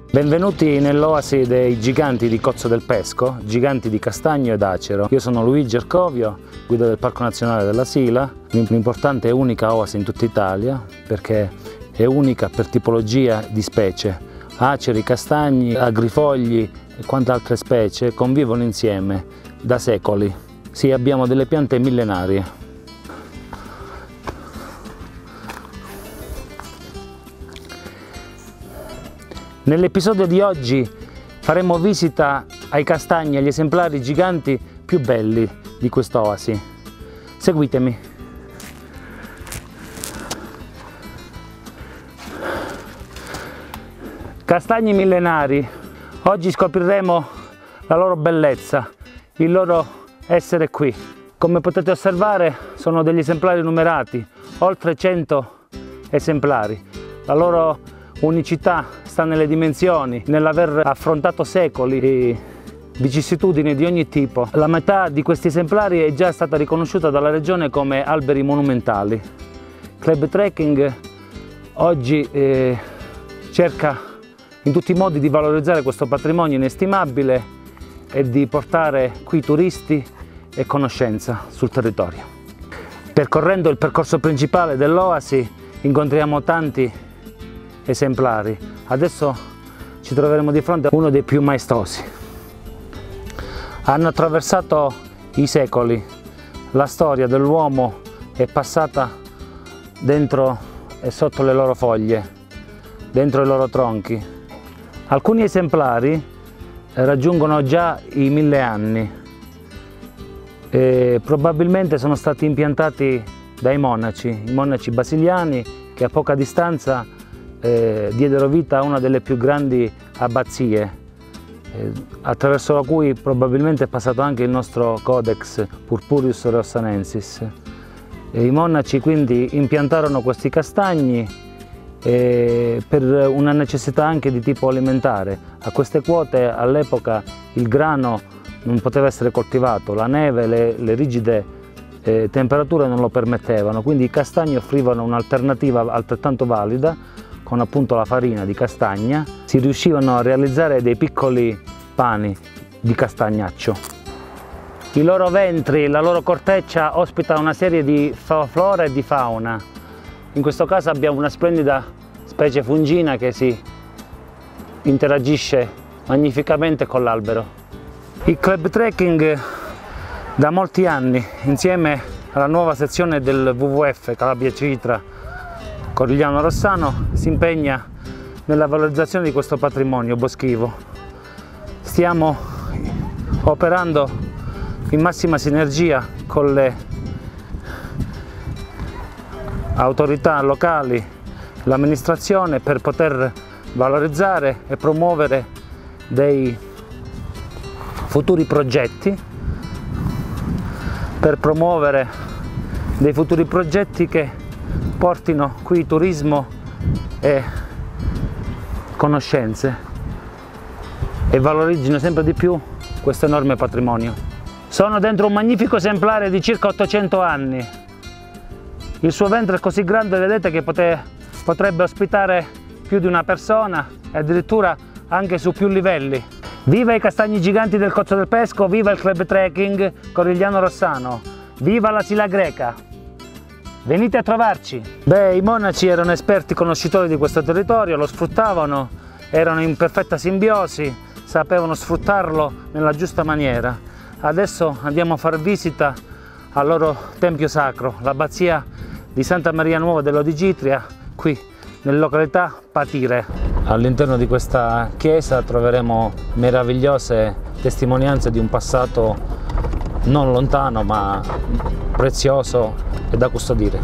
Benvenuti nell'oasi dei giganti di Cozzo del Pesco, giganti di castagno ed acero. Io sono Luigi Ercovio, guida del Parco Nazionale della Sila, un'importante e unica oasi in tutta Italia perché è unica per tipologia di specie. Aceri, castagni, agrifogli e quante altre specie convivono insieme da secoli. Sì, abbiamo delle piante millenarie. Nell'episodio di oggi faremo visita ai castagni, agli esemplari giganti più belli di quest'oasi. Seguitemi. Castagni millenari. Oggi scopriremo la loro bellezza, il loro essere qui. Come potete osservare sono degli esemplari numerati, oltre 100 esemplari. La loro unicità sta nelle dimensioni, nell'aver affrontato secoli di vicissitudini di ogni tipo. La metà di questi esemplari è già stata riconosciuta dalla regione come alberi monumentali. Club Trekking oggi cerca in tutti i modi di valorizzare questo patrimonio inestimabile e di portare qui turisti e conoscenza sul territorio. Percorrendo il percorso principale dell'oasi incontriamo tanti esemplari. Adesso ci troveremo di fronte a uno dei più maestosi. Hanno attraversato i secoli, la storia dell'uomo è passata dentro e sotto le loro foglie, dentro i loro tronchi. Alcuni esemplari raggiungono già i 1000 anni e probabilmente sono stati impiantati dai monaci, i monaci basiliani che a poca distanza diedero vita a una delle più grandi abbazie, attraverso la cui probabilmente è passato anche il nostro Codex Purpureus Rossanensis. I monaci quindi impiantarono questi castagni per una necessità anche di tipo alimentare. A queste quote all'epoca il grano non poteva essere coltivato, la neve, le rigide temperature non lo permettevano, quindi i castagni offrivano un'alternativa altrettanto valida. Con appunto la farina di castagna si riuscivano a realizzare dei piccoli pani di castagnaccio. I loro ventri, la loro corteccia ospita una serie di flora e di fauna. In questo caso abbiamo una splendida specie fungina che si interagisce magnificamente con l'albero. Il Club Trekking da molti anni, insieme alla nuova sezione del WWF Calabria Citra Corigliano Rossano, si impegna nella valorizzazione di questo patrimonio boschivo. Stiamo operando in massima sinergia con le autorità locali, l'amministrazione, per poter valorizzare e promuovere dei futuri progetti, che portino qui turismo e conoscenze e valorizzino sempre di più questo enorme patrimonio. Sono dentro un magnifico esemplare di circa 800 anni. Il suo ventre è così grande, vedete, che potrebbe ospitare più di una persona e addirittura anche su più livelli. Viva i castagni giganti del Cozzo del Pesco, viva il Club Trekking Corigliano Rossano, viva la Sila Greca! Venite a trovarci! Beh, i monaci erano esperti conoscitori di questo territorio, lo sfruttavano, erano in perfetta simbiosi, sapevano sfruttarlo nella giusta maniera. Adesso andiamo a far visita al loro tempio sacro, l'abbazia di Santa Maria Nuova dell'Odigitria, qui nella località Patire. All'interno di questa chiesa troveremo meravigliose testimonianze di un passato non lontano ma prezioso e da custodire.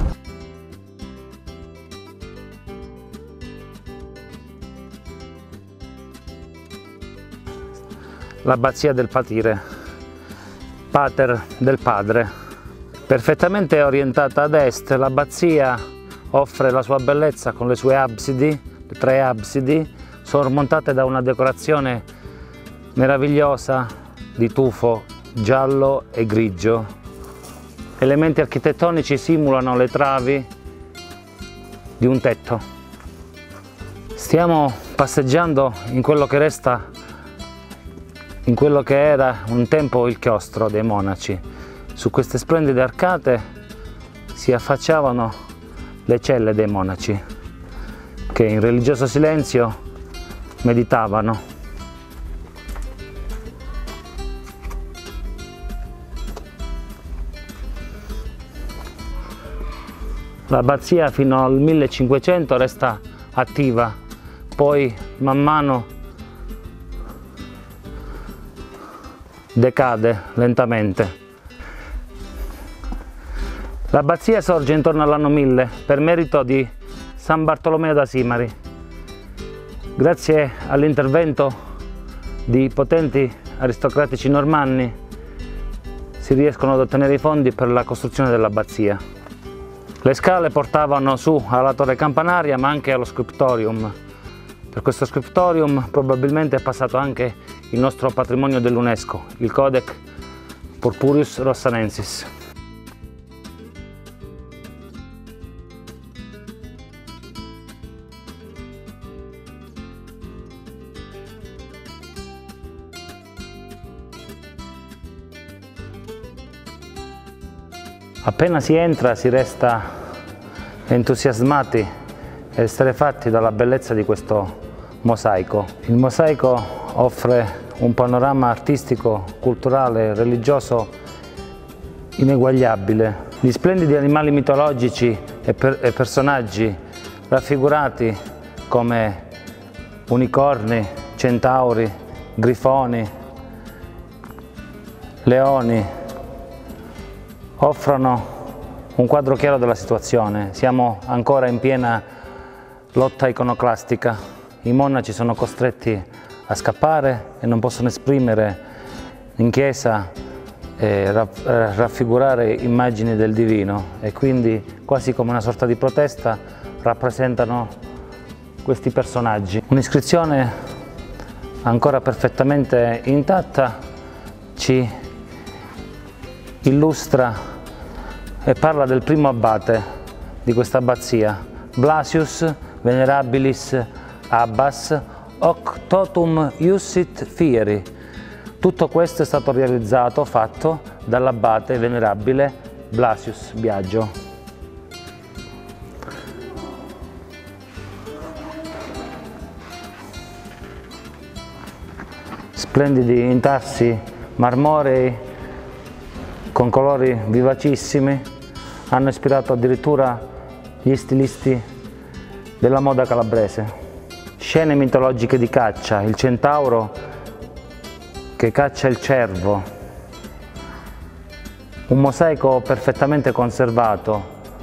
L'abbazia del Patire, pater del padre. Perfettamente orientata ad est, l'abbazia offre la sua bellezza con le sue absidi, le 3 absidi, sormontate da una decorazione meravigliosa di tufo giallo e grigio. Elementi architettonici simulano le travi di un tetto. Stiamo passeggiando in quello che resta, in quello che era un tempo il chiostro dei monaci. Su queste splendide arcate si affacciavano le celle dei monaci che in religioso silenzio meditavano. L'abbazia fino al 1500 resta attiva, poi man mano decade lentamente. L'abbazia sorge intorno all'anno 1000 per merito di San Bartolomeo da Simari. Grazie all'intervento di potenti aristocratici normanni si riescono ad ottenere i fondi per la costruzione dell'abbazia. Le scale portavano su alla torre campanaria ma anche allo scriptorium. Per questo scriptorium probabilmente è passato anche il nostro patrimonio dell'UNESCO, il Codex Purpureus Rossanensis. Appena si entra si resta entusiasmati e esterrefatti dalla bellezza di questo mosaico. Il mosaico offre un panorama artistico, culturale, religioso ineguagliabile. Gli splendidi animali mitologici e personaggi raffigurati come unicorni, centauri, grifoni, leoni offrono un quadro chiaro della situazione. Siamo ancora in piena lotta iconoclastica. I monaci sono costretti a scappare e non possono esprimere in chiesa e raffigurare immagini del divino, e quindi quasi come una sorta di protesta rappresentano questi personaggi. Un'iscrizione ancora perfettamente intatta ci illustra e parla del primo abate di questa abbazia, Blasius Venerabilis Abbas hoc totum iussit fieri. Tutto questo è stato fatto dall'abate venerabile Blasius Biagio. Splendidi intarsi marmorei con colori vivacissimi hanno ispirato addirittura gli stilisti della moda calabrese. Scene mitologiche di caccia, il centauro che caccia il cervo, un mosaico perfettamente conservato,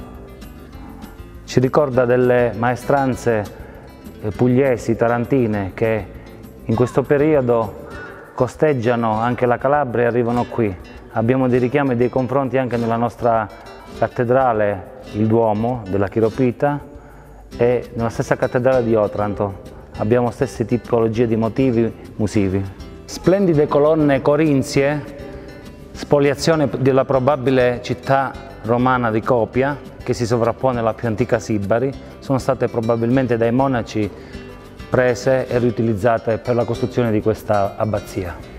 ci ricorda delle maestranze pugliesi, tarantine, che in questo periodo costeggiano anche la Calabria e arrivano qui. Abbiamo dei richiami e dei confronti anche nella nostra cattedrale, il Duomo della Chiropita, e nella stessa cattedrale di Otranto. Abbiamo stesse tipologie di motivi musivi. Splendide colonne corinzie, spoliazione della probabile città romana di Copia, che si sovrappone alla più antica Sibari, sono state probabilmente dai monaci prese e riutilizzate per la costruzione di questa abbazia.